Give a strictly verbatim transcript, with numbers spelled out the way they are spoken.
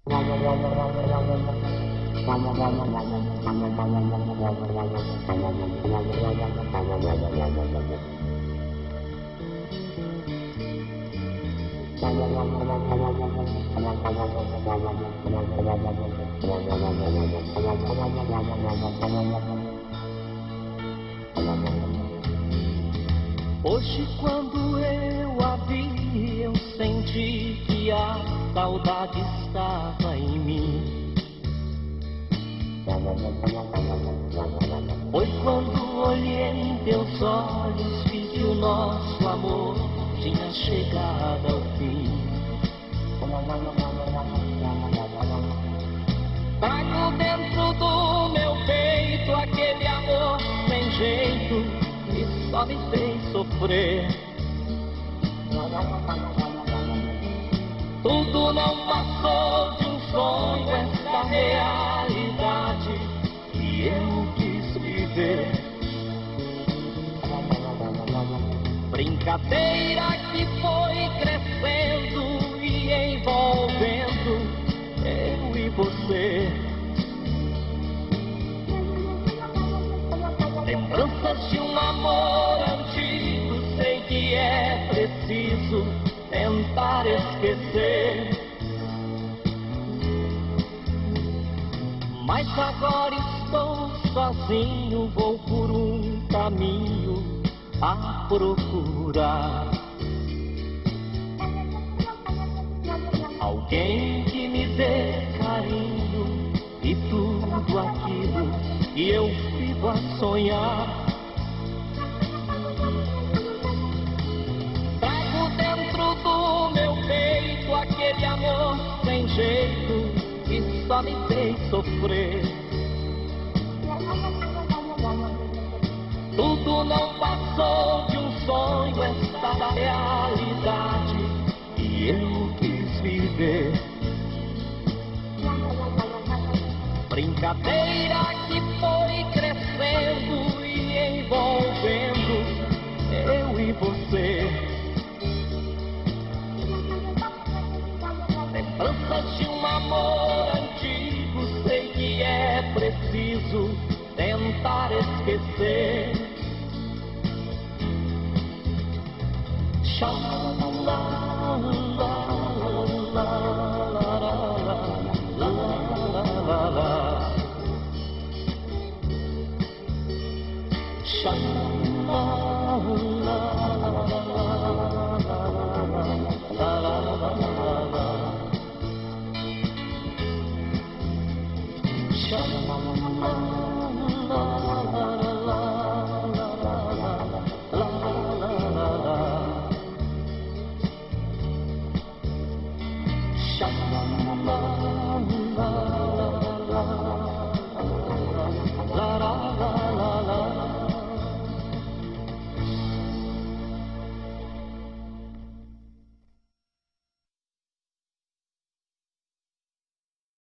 Hoje, quando eu a vi, eu senti que a saudade estava em mim. Foi quando olhei em teus olhos, vi que o nosso amor tinha chegado ao fim. Trago dentro do meu peito aquele amor sem jeito que só me fez sofrer. Tudo não passou de um sonho, essa realidade que eu quis viver. Brincadeira que foi crescendo e envolvendo eu e você. Lembranças de um amor antigo, sei que é preciso tentar esquecer. Mas agora estou sozinho, vou por um caminho a procurar alguém que me dê carinho e tudo aquilo que eu vivo a sonhar. Trago dentro do meu peito aquele amor sem jeito que só me fez sofrer. Tudo não passou de um sonho, esta realidade que eu quis viver. Brincadeira que foi crescendo e envolvendo eu e você. Lembranças de um amor antigo, sei que é preciso tentar esquecer. Sha la la la la la la la. Sha la la la la la. Sha la la la.